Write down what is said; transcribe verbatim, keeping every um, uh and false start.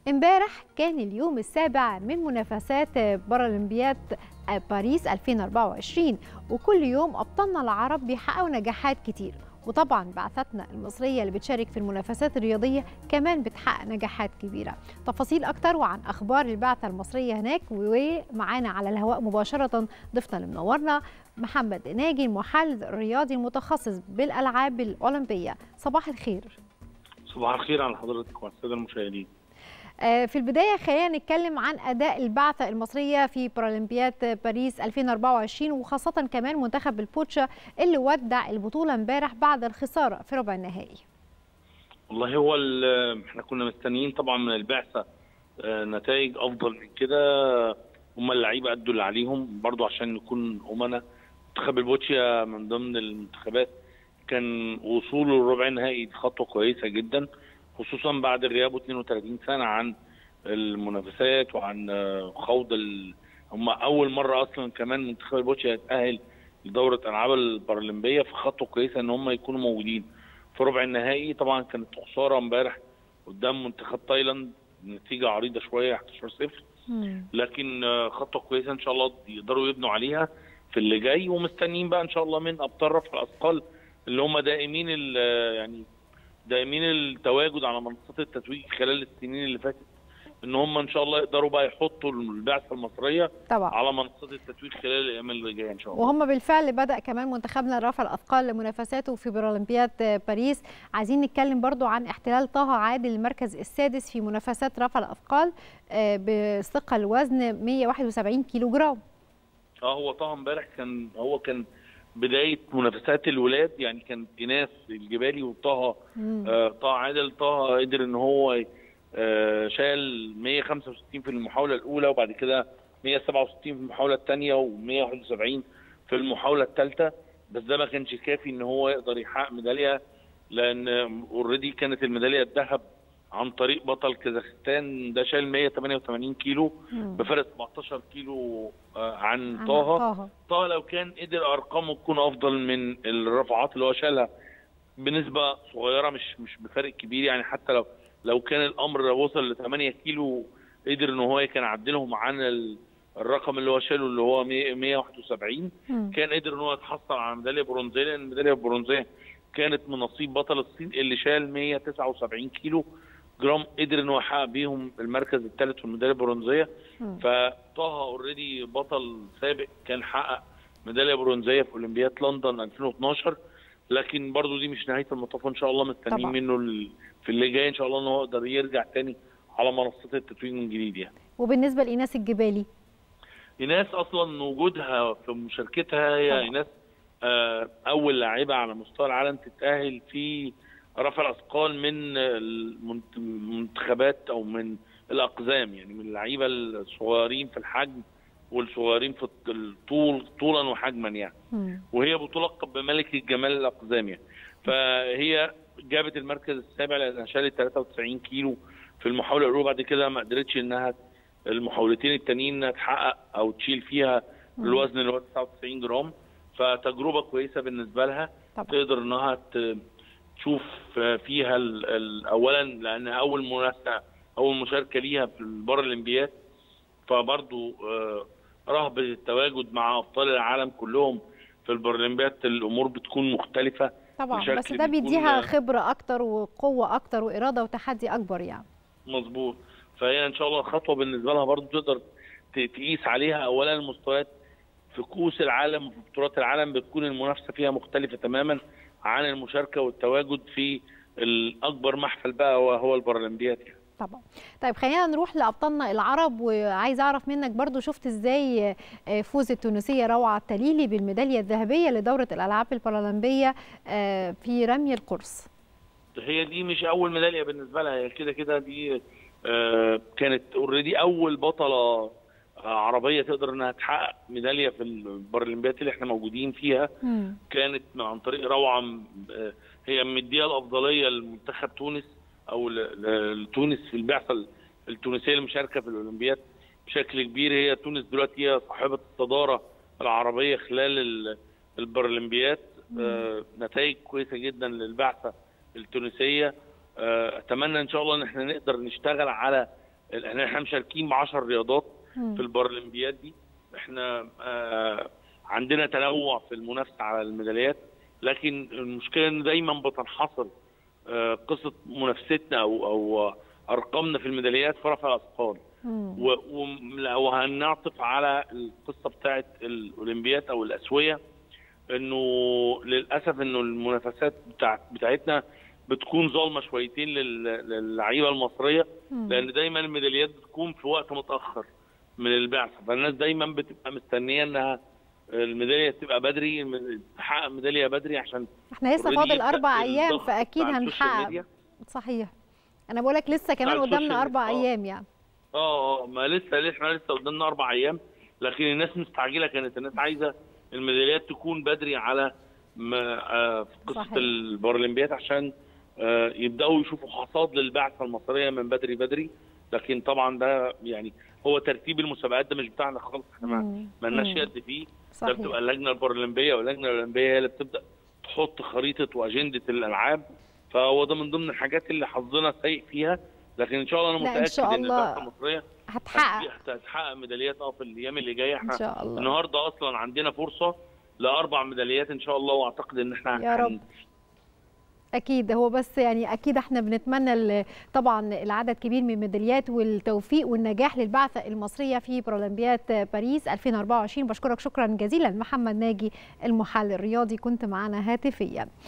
امبارح كان اليوم السابع من منافسات بارالمبياد باريس ألفين وأربعة وعشرين، وكل يوم أبطالنا العرب بيحققوا نجاحات كتير، وطبعا بعثتنا المصرية اللي بتشارك في المنافسات الرياضية كمان بتحقق نجاحات كبيرة. تفاصيل أكتر وعن أخبار البعثة المصرية هناك ومعانا على الهواء مباشرة ضيفنا اللي منورنا محمد ناجي، المحلل الرياضي المتخصص بالألعاب الأولمبية. صباح الخير. صباح الخير على حضرتك وعلى الساده المشاهدين. في البداية خلينا نتكلم عن أداء البعثة المصرية في بارالمبياد باريس ألفين وأربعة وعشرين، وخاصة كمان منتخب البوتشا اللي ودع البطولة امبارح بعد الخسارة في ربع النهائي. والله هو احنا كنا مستنيين طبعا من البعثة نتائج أفضل من كده. هم اللعيبة أدوا اللي عليهم برضو عشان نكون أمنا. منتخب البوتشا من ضمن المنتخبات كان وصوله لربع النهائي خطوة كويسة جدا، خصوصا بعد غيابه اثنين وثلاثين سنة عن المنافسات وعن خوض ال... هم أول مرة أصلا كمان منتخب البوتشا يتأهل لدورة ألعاب البارالمبية، في خطوة كويسة إن هم يكونوا موجودين في ربع النهائي. طبعا كانت خسارة امبارح قدام منتخب تايلاند، نتيجة عريضة شوية احد عشر صفر، لكن خطوة كويسة إن شاء الله يقدروا يبنوا عليها في اللي جاي، ومستنيين بقى إن شاء الله من أبطال رفع الأثقال اللي هم دائمين يعني دائمين التواجد على منصات التتويج خلال السنين اللي فاتت، ان هم ان شاء الله يقدروا بقى يحطوا البعثه المصريه طبعا على منصات التتويج خلال الايام اللي جايه ان شاء الله. وهم بالفعل بدا كمان منتخبنا رفع الاثقال لمنافساته في بارالمبياد باريس. عايزين نتكلم برضو عن احتلال طه عادل المركز السادس في منافسات رفع الاثقال بثقل الوزن مئة وواحد وسبعين كيلو جرام. اه هو طه امبارح كان هو كان بدايه منافسات الولاد، يعني كان ايناس الجبالي وطه آه طه عادل. طه قدر ان هو آه شال مئة وخمسة وستين في المحاوله الاولى، وبعد كده مئة وسبعة وستين في المحاوله الثانيه ومئة وواحد وسبعين في المحاوله الثالثه، بس ده ما كانش كافي ان هو يقدر يحقق ميداليه، لان اوريدي كانت الميداليه الذهب عن طريق بطل كازاخستان، ده شال مئة وثمانية وثمانين كيلو بفرق سبعتاشر كيلو عن طه. طه لو كان قدر ارقامه تكون افضل من الرفعات اللي هو شالها بنسبه صغيره، مش مش بفرق كبير، يعني حتى لو لو كان الامر وصل ل ثمانية كيلو قدر ان هو كان عدلهم عن الرقم اللي هو شاله اللي هو مئة وواحد وسبعين، كان قدر ان هو يتحصل على ميداليه برونزيه، لان الميداليه البرونزيه كانت من نصيب بطل الصين اللي شال مئة وتسعة وسبعين كيلو جرام، قدر ان هو يحقق بيهم المركز الثالث في الميداليه البرونزيه. فطه اوريدي بطل سابق كان حقق ميداليه برونزيه في اولمبياد لندن ألفين واثناشر، لكن برضو دي مش نهايه المطاف، ان شاء الله مستنيين منه في اللي جاي ان شاء الله ان هو يقدر يرجع تاني على منصات التتويج من جديد يعني. وبالنسبه لايناس الجبالي، ايناس اصلا وجودها في مشاركتها هي ايناس اول لاعبه على مستوى العالم تتاهل في رفع الاثقال من المنتخبات او من الاقزام، يعني من اللعيبه الصغيرين في الحجم والصغيرين في الطول طولا وحجما يعني. م. وهي بتلقب بملكه جمال الاقزام يعني. فهي جابت المركز السابع لانها شالت ثلاثة وتسعين كيلو في المحاوله الاولى، بعد كده ما قدرتش انها المحاولتين التانيين انها تحقق او تشيل فيها م. الوزن اللي هو تسعة وتسعين جرام، فتجربه كويسه بالنسبه لها. طبعا. تقدر انها تشوف فيها اولا لان اول منافسه اول مشاركه ليها في البارالمبياد، فبرضه رهبه التواجد مع ابطال العالم كلهم في البارالمبياد الامور بتكون مختلفه طبعا، بس ده بيديها خبره اكتر وقوه اكتر واراده وتحدي اكبر يعني. مظبوط. فهي ان شاء الله خطوه بالنسبه لها برضه تقدر تقيس عليها اولا المستويات في كؤوس العالم وفي بطولات العالم، بتكون المنافسه فيها مختلفه تماما عن المشاركه والتواجد في الاكبر محفل بقى وهو البارالمبياد يعني. طبعا. طيب خلينا نروح لابطالنا العرب، وعايز اعرف منك برضو شفت ازاي فوز التونسيه روعه التليلي بالميداليه الذهبيه لدوره الالعاب البارالمبيه في رمي القرص. هي دي مش اول ميداليه بالنسبه لها، هي كده كده دي كانت اوريدي اول بطله عربيه تقدر انها تحقق ميداليه في البارالمبيات اللي احنا موجودين فيها. م. كانت عن طريق روعه هي مديه الافضليه لمنتخب تونس او لتونس في البعثه التونسيه المشاركه في الاولمبياد بشكل كبير. هي تونس دلوقتي هي صاحبه الصداره العربيه خلال البارالمبيات. آه نتائج كويسه جدا للبعثه التونسيه. آه اتمنى ان شاء الله ان احنا نقدر نشتغل على احنا مشاركين ب عشر رياضات في البارالمبياد دي. احنا آه عندنا تنوع في المنافسه على الميداليات، لكن المشكله ان دايما بتنحصر آه قصه منافستنا او او ارقامنا في الميداليات في رفع الاثقال. ولو هنعطف على القصه بتاعه الاولمبياد او الاسويه، انه للاسف انه المنافسات بتاعت بتاعتنا بتكون ظالمه شويتين للعيبه المصريه، لان دايما الميداليات بتكون في وقت متاخر من البعثه، فالناس دايما بتبقى مستنيه انها الميداليه تبقى بدري، تحقق ميداليه بدري، عشان احنا لسه فاضل اربع ايام فاكيد هنحقق. صحيح، انا بقول لك لسه كمان قدامنا اربع ايام يعني. اه اه ما لسه احنا لسه قدامنا اربع ايام، لكن الناس مستعجله، كانت الناس عايزه الميداليات تكون بدري على ما آه في قصه صحيح. البارالمبياد عشان آه يبداوا يشوفوا حصاد للبعثه المصريه من بدري بدري. لكن طبعا ده يعني هو ترتيب المسابقات ده مش بتاعنا خالص، احنا ما لناش يد فيه، ده بتبقى اللجنه البارالمبيه، واللجنه الاولمبيه هي اللي بتبدا تحط خريطه واجنده الالعاب، فهو ده من ضمن الحاجات اللي حظنا سيء فيها. لكن ان شاء الله انا متاكد ان البعثه المصريه هتحقق هتحقق ميداليات اه في الايام اللي جايه. احنا ان شاء الله النهارده اصلا عندنا فرصه لاربع ميداليات ان شاء الله، واعتقد ان احنا يا رب اكيد. هو بس يعني اكيد احنا بنتمنى طبعا العدد كبير من الميداليات والتوفيق والنجاح للبعثه المصريه في بارالمبياد باريس ألفين وأربعة وعشرين. بشكرك شكرا جزيلا محمد ناجي المحلل الرياضي، كنت معنا هاتفيا.